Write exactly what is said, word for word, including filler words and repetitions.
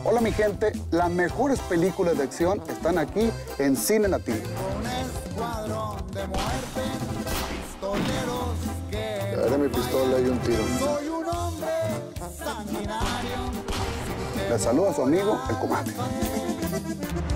Hola mi gente, las mejores películas de acción están aquí en Cine Latino. Agarré mi pistola y un tiro. Les saluda su amigo, el Comandante.